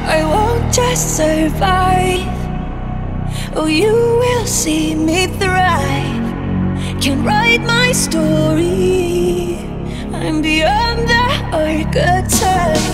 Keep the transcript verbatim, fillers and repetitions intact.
I won't just survive. Oh, you will see me thrive. Can write my story. I'm beyond the archetype.